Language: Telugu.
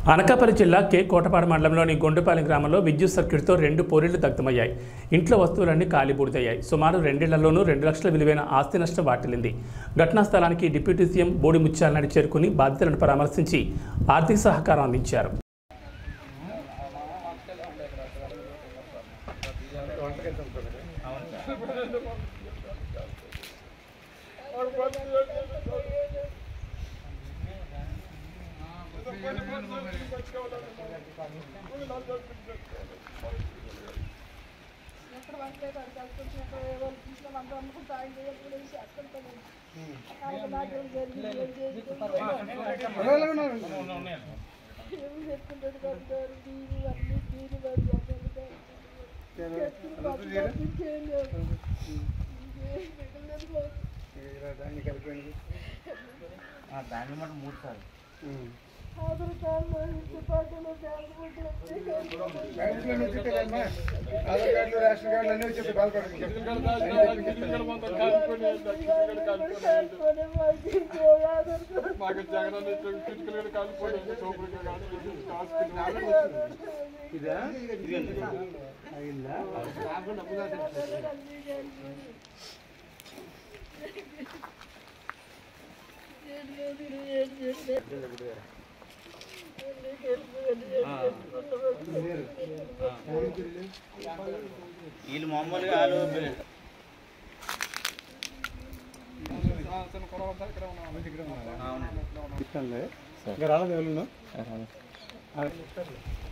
అనకాపల్లి జిల్లా కే కోటపాడు మండలంలోని గొండుపాలెం గ్రామంలో విద్యుత్ సర్క్యూట్తో 2 పోరీళ్లు దగ్ధమయ్యాయి. ఇంట్లో వస్తువులన్నీ కాలిబూడిదయ్యాయి. సుమారు 2 ఇళ్లలోనూ 2 లక్షల విలువైన ఆస్తి నష్టం వాటిల్లింది. ఘటనా స్థలానికి డిప్యూటీ సీఎం బోడి ముత్యాలనాయుడు చేరుకుని బాధితులను పరామర్శించి ఆర్థిక సహకారం అందించారు. వీళ్ళు మామూలుగా రాలేదు